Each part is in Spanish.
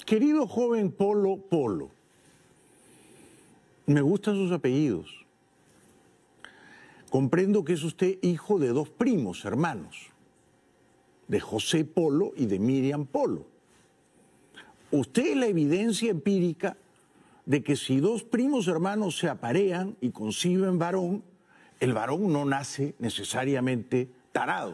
Querido joven Polo, me gustan sus apellidos. Comprendo que es usted hijo de dos primos hermanos, de José Polo y de Miriam Polo. Usted es la evidencia empírica de que si dos primos hermanos se aparean y conciben varón, el varón no nace necesariamente tarado.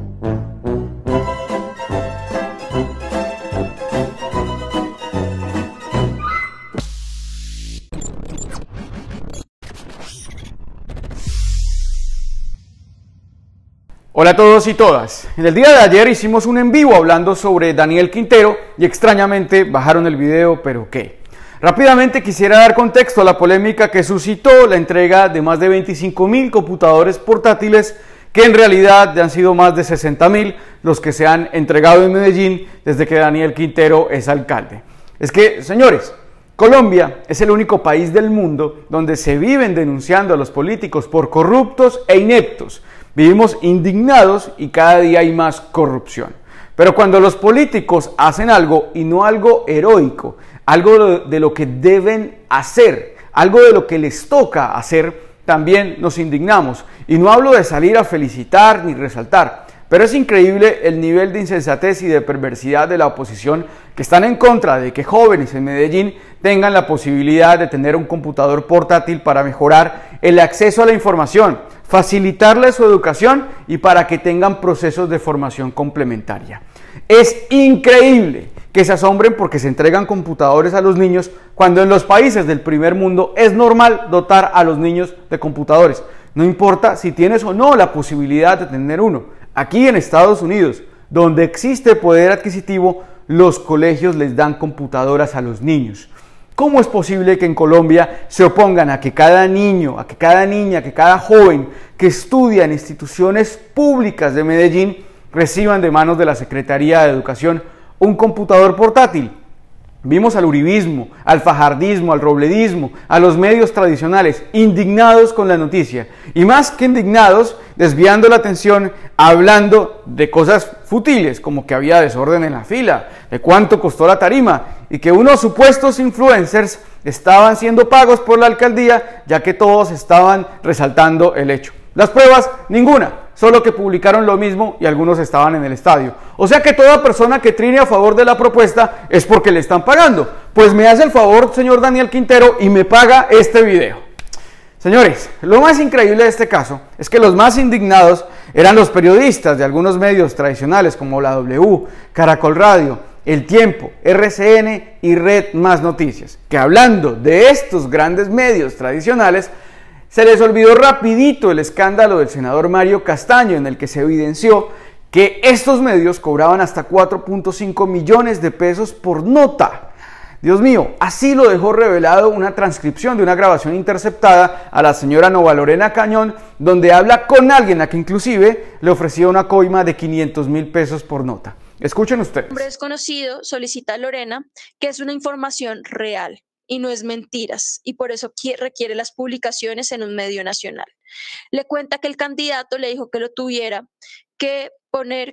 Hola a todos y todas. En el día de ayer hicimos un en vivo hablando sobre Daniel Quintero y extrañamente bajaron el video, pero ¿qué? Rápidamente quisiera dar contexto a la polémica que suscitó la entrega de más de 25.000 computadores portátiles, que en realidad ya han sido más de 60.000 los que se han entregado en Medellín desde que Daniel Quintero es alcalde. Es que, señores, Colombia es el único país del mundo donde se viven denunciando a los políticos por corruptos e ineptos. Vivimos indignados y cada día hay más corrupción. Pero cuando los políticos hacen algo y no algo heroico, algo de lo que deben hacer, algo de lo que les toca hacer, también nos indignamos. Y no hablo de salir a felicitar ni resaltar, pero es increíble el nivel de insensatez y de perversidad de la oposición, que están en contra de que jóvenes en Medellín tengan la posibilidad de tener un computador portátil para mejorar el acceso a la información, facilitarles su educación y para que tengan procesos de formación complementaria. Es increíble que se asombren porque se entregan computadores a los niños cuando en los países del primer mundo es normal dotar a los niños de computadores. No importa si tienes o no la posibilidad de tener uno. Aquí en Estados Unidos, donde existe poder adquisitivo, los colegios les dan computadoras a los niños. ¿Cómo es posible que en Colombia se opongan a que cada niño, a que cada niña, que cada joven que estudia en instituciones públicas de Medellín reciban de manos de la Secretaría de Educación un computador portátil? Vimos al uribismo, al fajardismo, al robledismo, a los medios tradicionales indignados con la noticia y más que indignados, desviando la atención, hablando de cosas fútiles como que había desorden en la fila, de cuánto costó la tarima y que unos supuestos influencers estaban siendo pagos por la alcaldía, ya que todos estaban resaltando el hecho. Las pruebas, ninguna, solo que publicaron lo mismo y algunos estaban en el estadio. O sea que toda persona que trine a favor de la propuesta es porque le están pagando. Pues me hace el favor, señor Daniel Quintero, y me paga este video. Señores, lo más increíble de este caso es que los más indignados eran los periodistas de algunos medios tradicionales como la W, Caracol Radio, El Tiempo, RCN y Red Más Noticias, que hablando de estos grandes medios tradicionales, se les olvidó rapidito el escándalo del senador Mario Castaño, en el que se evidenció que estos medios cobraban hasta 4.5 millones de pesos por nota. Dios mío, así lo dejó revelado una transcripción de una grabación interceptada a la señora Nova Lorena Cañón, donde habla con alguien a que inclusive le ofrecía una coima de 500.000 pesos por nota. Escuchen ustedes. Un hombre desconocido solicita a Lorena que es una información real y no es mentiras, y por eso requiere las publicaciones en un medio nacional. Le cuenta que el candidato le dijo que lo tuviera que poner,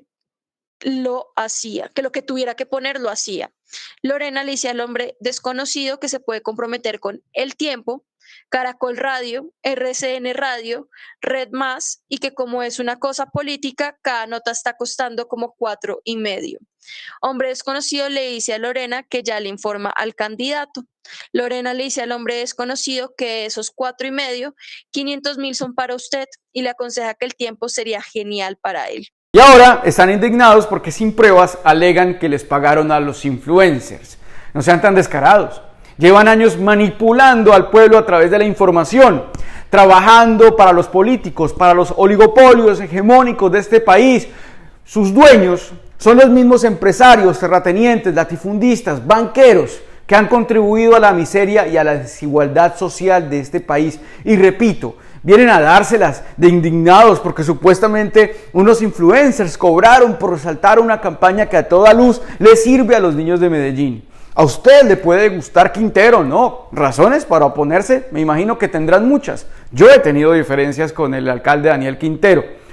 lo hacía, que lo que tuviera que poner lo hacía. Lorena le dice al hombre desconocido que se puede comprometer con El Tiempo, Caracol Radio, RCN Radio, Red Más, y que como es una cosa política, cada nota está costando como 4,5. Hombre desconocido le dice a Lorena que ya le informa al candidato. Lorena le dice al hombre desconocido que esos 4,5, 500.000 son para usted y le aconseja que El Tiempo sería genial para él. Y ahora están indignados porque sin pruebas alegan que les pagaron a los influencers. No sean tan descarados. Llevan años manipulando al pueblo a través de la información, trabajando para los políticos, para los oligopolios hegemónicos de este país. Sus dueños son los mismos empresarios, terratenientes, latifundistas, banqueros, que han contribuido a la miseria y a la desigualdad social de este país. Y repito, vienen a dárselas de indignados porque supuestamente unos influencers cobraron por resaltar una campaña que a toda luz le sirve a los niños de Medellín. A usted le puede gustar Quintero, ¿no? Razones para oponerse, me imagino que tendrán muchas. Yo he tenido diferencias con el alcalde Daniel Quintero,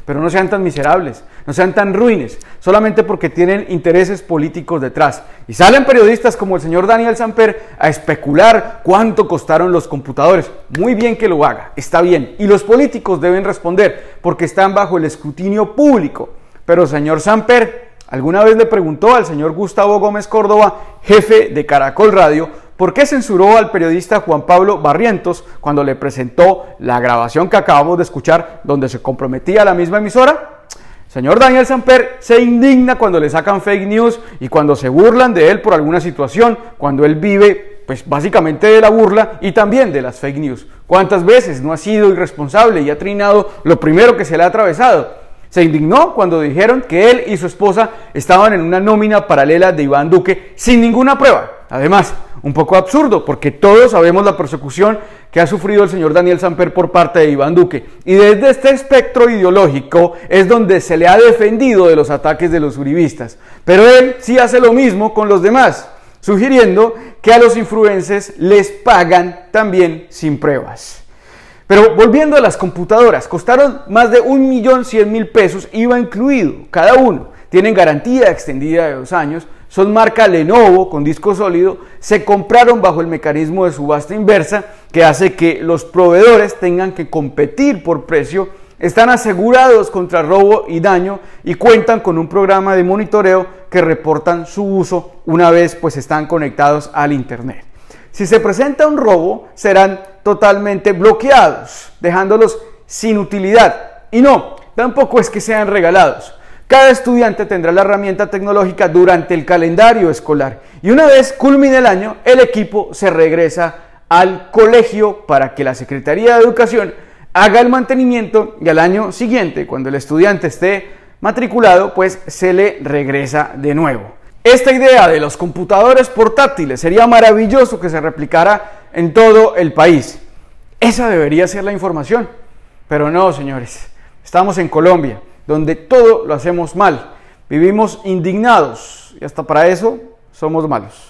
pero no sean tan miserables, no sean tan ruines, solamente porque tienen intereses políticos detrás. Y salen periodistas como el señor Daniel Samper a especular cuánto costaron los computadores. Muy bien que lo haga, está bien. Y los políticos deben responder porque están bajo el escrutinio público. Pero señor Samper, ¿alguna vez le preguntó al señor Gustavo Gómez Córdoba, jefe de Caracol Radio, por qué censuró al periodista Juan Pablo Barrientos cuando le presentó la grabación que acabamos de escuchar donde se comprometía a la misma emisora? Señor Daniel Samper se indigna cuando le sacan fake news y cuando se burlan de él por alguna situación, cuando él vive pues básicamente de la burla y también de las fake news. ¿Cuántas veces no ha sido irresponsable y ha trinado lo primero que se le ha atravesado? Se indignó cuando dijeron que él y su esposa estaban en una nómina paralela de Iván Duque sin ninguna prueba. Además, un poco absurdo, porque todos sabemos la persecución que ha sufrido el señor Daniel Samper por parte de Iván Duque. Y desde este espectro ideológico es donde se le ha defendido de los ataques de los uribistas. Pero él sí hace lo mismo con los demás, sugiriendo que a los influencers les pagan también sin pruebas. Pero volviendo a las computadoras, costaron más de 1.100.000 pesos, IVA incluido, cada uno. Tienen garantía extendida de 2 años, son marca Lenovo con disco sólido, se compraron bajo el mecanismo de subasta inversa que hace que los proveedores tengan que competir por precio, están asegurados contra robo y daño y cuentan con un programa de monitoreo que reportan su uso una vez pues están conectados al internet. Si se presenta un robo, serán totalmente bloqueados, dejándolos sin utilidad. Y no, tampoco es que sean regalados. Cada estudiante tendrá la herramienta tecnológica durante el calendario escolar. Y una vez culmine el año, el equipo se regresa al colegio para que la Secretaría de Educación haga el mantenimiento y al año siguiente, cuando el estudiante esté matriculado, pues se le regresa de nuevo. Esta idea de los computadores portátiles sería maravilloso que se replicara en todo el país. Esa debería ser la información. Pero no, señores. Estamos en Colombia, donde todo lo hacemos mal. Vivimos indignados y hasta para eso somos malos.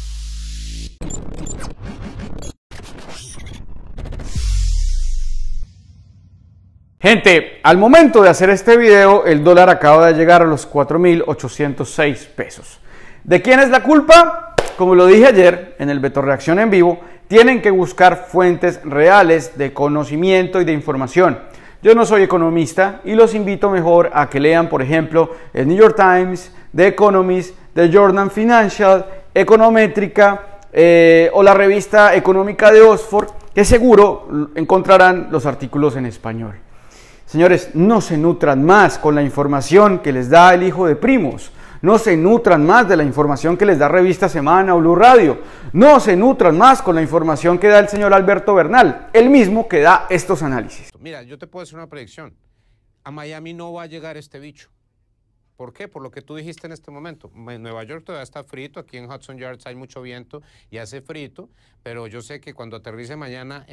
Gente, al momento de hacer este video, el dólar acaba de llegar a los 4.806 pesos. ¿De quién es la culpa? Como lo dije ayer en el Beto Reacción en vivo, tienen que buscar fuentes reales de conocimiento y de información. Yo no soy economista y los invito mejor a que lean, por ejemplo, el New York Times, The Economist, The Journal Financial, Econométrica o la revista económica de Oxford, que seguro encontrarán los artículos en español. Señores, no se nutran más con la información que les da el hijo de Primos. No se nutran más de la información que les da Revista Semana o Blue Radio. No se nutran más con la información que da el señor Alberto Bernal, el mismo que da estos análisis. Mira, yo te puedo hacer una predicción. A Miami no va a llegar este bicho. ¿Por qué? Por lo que tú dijiste en este momento. En Nueva York todavía está frito, aquí en Hudson Yards hay mucho viento y hace frito, pero yo sé que cuando aterrice mañana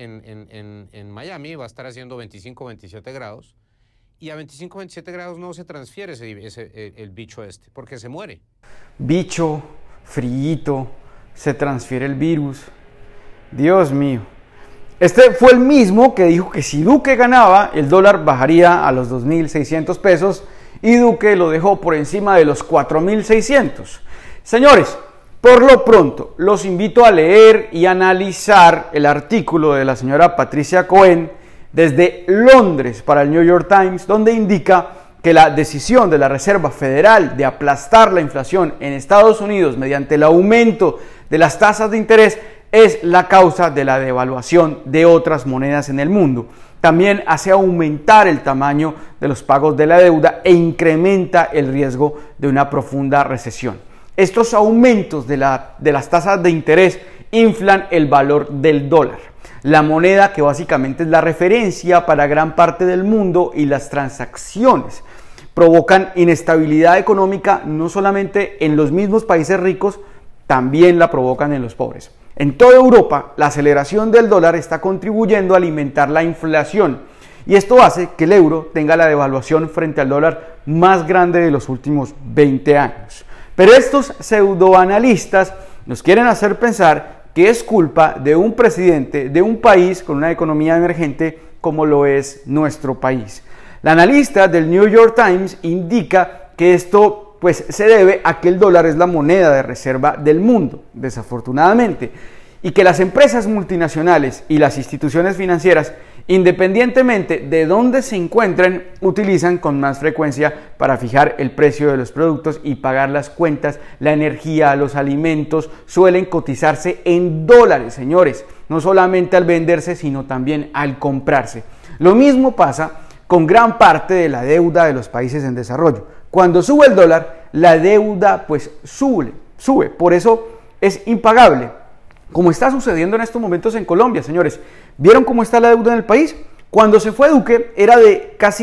en Miami va a estar haciendo 25, 27 grados. Y a 25, 27 grados no se transfiere el bicho este, porque se muere. Bicho, frío, se transfiere el virus. Dios mío. Este fue el mismo que dijo que si Duque ganaba, el dólar bajaría a los 2.600 pesos y Duque lo dejó por encima de los 4.600. Señores, por lo pronto, los invito a leer y analizar el artículo de la señora Patricia Cohen desde Londres para el New York Times, donde indica que la decisión de la Reserva Federal de aplastar la inflación en Estados Unidos mediante el aumento de las tasas de interés es la causa de la devaluación de otras monedas en el mundo. También hace aumentar el tamaño de los pagos de la deuda e incrementa el riesgo de una profunda recesión. Estos aumentos de las tasas de interés inflan el valor del dólar, la moneda que básicamente es la referencia para gran parte del mundo, y las transacciones provocan inestabilidad económica no solamente en los mismos países ricos, también la provocan en los pobres. En toda Europa, la aceleración del dólar está contribuyendo a alimentar la inflación y esto hace que el euro tenga la devaluación frente al dólar más grande de los últimos 20 años. Pero estos pseudoanalistas nos quieren hacer pensar que es culpa de un presidente de un país con una economía emergente como lo es nuestro país. La analista del New York Times indica que esto pues se debe a que el dólar es la moneda de reserva del mundo, desafortunadamente, y que las empresas multinacionales y las instituciones financieras, independientemente de dónde se encuentren, utilizan con más frecuencia para fijar el precio de los productos y pagar las cuentas, la energía, los alimentos, suelen cotizarse en dólares, señores, no solamente al venderse, sino también al comprarse. Lo mismo pasa con gran parte de la deuda de los países en desarrollo. Cuando sube el dólar, la deuda pues sube, por eso es impagable. Como está sucediendo en estos momentos en Colombia, señores. ¿Vieron cómo está la deuda en el país? Cuando se fue Duque era de casi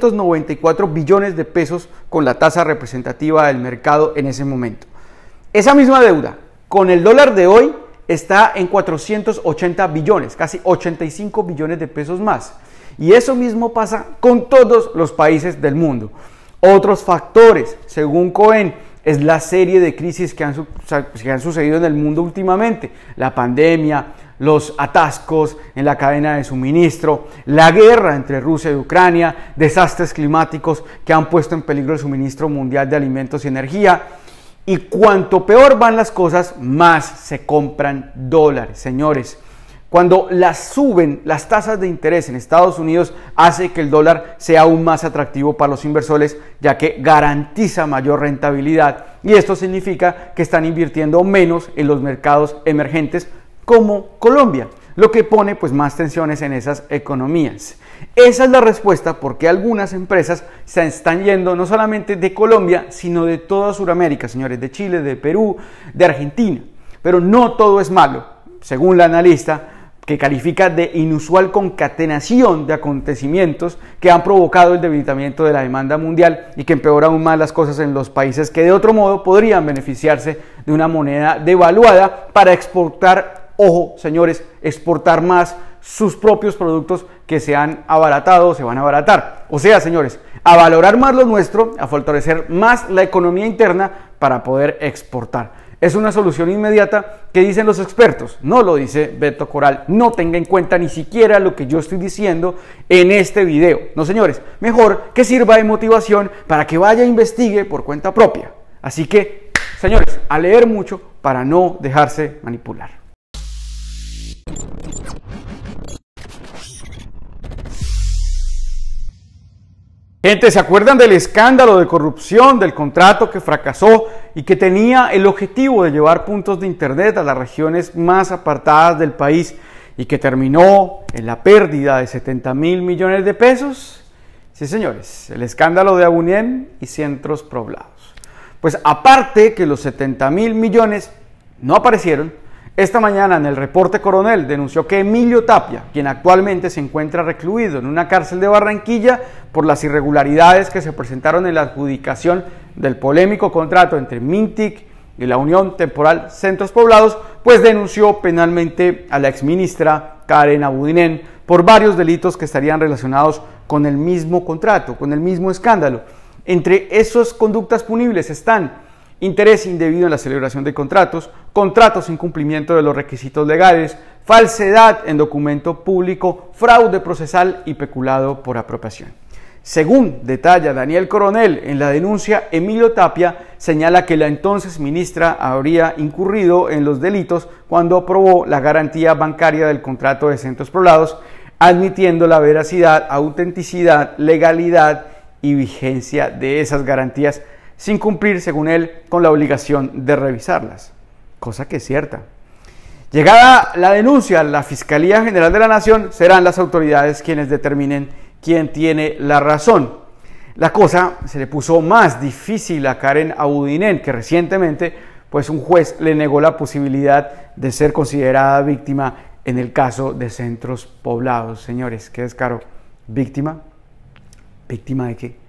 394 billones de pesos con la tasa representativa del mercado en ese momento. Esa misma deuda, con el dólar de hoy, está en 480 billones, casi 85 billones de pesos más. Y eso mismo pasa con todos los países del mundo. Otros factores, según Cohen, es la serie de crisis que han sucedido en el mundo últimamente. La pandemia, los atascos en la cadena de suministro, la guerra entre Rusia y Ucrania, desastres climáticos que han puesto en peligro el suministro mundial de alimentos y energía. Y cuanto peor van las cosas, más se compran dólares, señores. Cuando suben las tasas de interés en Estados Unidos, hace que el dólar sea aún más atractivo para los inversores, ya que garantiza mayor rentabilidad, y esto significa que están invirtiendo menos en los mercados emergentes como Colombia, lo que pone pues más tensiones en esas economías. Esa es la respuesta por qué algunas empresas se están yendo no solamente de Colombia, sino de toda Sudamérica, señores, de Chile, de Perú, de Argentina. Pero no todo es malo, según la analista, que califica de inusual concatenación de acontecimientos que han provocado el debilitamiento de la demanda mundial y que empeora aún más las cosas en los países que de otro modo podrían beneficiarse de una moneda devaluada para exportar, ojo señores, exportar más sus propios productos que se han abaratado o se van a abaratar. O sea, señores, a valorar más lo nuestro, a fortalecer más la economía interna para poder exportar. Es una solución inmediata que dicen los expertos, no lo dice Beto Coral. No tenga en cuenta ni siquiera lo que yo estoy diciendo en este video. No, señores, mejor que sirva de motivación para que vaya e investigue por cuenta propia. Así que, señores, a leer mucho para no dejarse manipular. Gente, ¿se acuerdan del escándalo de corrupción del contrato que fracasó y que tenía el objetivo de llevar puntos de internet a las regiones más apartadas del país y que terminó en la pérdida de 70.000 millones de pesos? Sí, señores, el escándalo de Abunien y centros poblados. Pues aparte que los 70.000 millones no aparecieron, esta mañana en el reporte Coronel denunció que Emilio Tapia, quien actualmente se encuentra recluido en una cárcel de Barranquilla por las irregularidades que se presentaron en la adjudicación del polémico contrato entre Mintic y la Unión Temporal Centros Poblados, pues denunció penalmente a la exministra Karen Abudinen por varios delitos que estarían relacionados con el mismo contrato, con el mismo escándalo. Entre esas conductas punibles están interés indebido en la celebración de contratos, contratos sin cumplimiento de los requisitos legales, falsedad en documento público, fraude procesal y peculado por apropiación. Según detalla Daniel Coronel en la denuncia, Emilio Tapia señala que la entonces ministra habría incurrido en los delitos cuando aprobó la garantía bancaria del contrato de centros poblados, admitiendo la veracidad, autenticidad, legalidad y vigencia de esas garantías, sin cumplir, según él, con la obligación de revisarlas, cosa que es cierta. Llegada la denuncia, la Fiscalía General de la Nación serán las autoridades quienes determinen quién tiene la razón. La cosa se le puso más difícil a Karen Abudinen, que recientemente pues un juez le negó la posibilidad de ser considerada víctima en el caso de centros poblados. Señores, qué descaro. ¿Víctima? ¿Víctima de qué?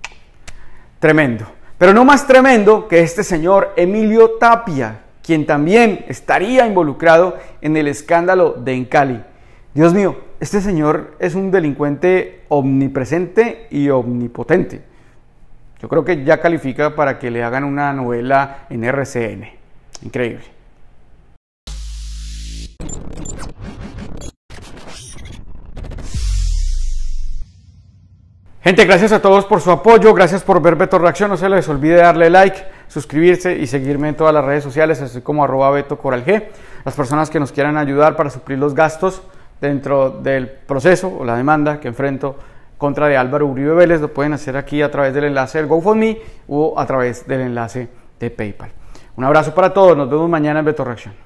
Tremendo. Pero no más tremendo que este señor Emilio Tapia, quien también estaría involucrado en el escándalo de Encali. Dios mío, este señor es un delincuente omnipresente y omnipotente. Yo creo que ya califica para que le hagan una novela en RCN. Increíble. Gente, gracias a todos por su apoyo, gracias por ver Beto Reacción, no se les olvide darle like, suscribirse y seguirme en todas las redes sociales, así como @BetoCoralG. Las personas que nos quieran ayudar para suplir los gastos dentro del proceso o la demanda que enfrento contra de Álvaro Uribe Vélez, lo pueden hacer aquí a través del enlace del GoFundMe o a través del enlace de PayPal. Un abrazo para todos, nos vemos mañana en Beto Reacción.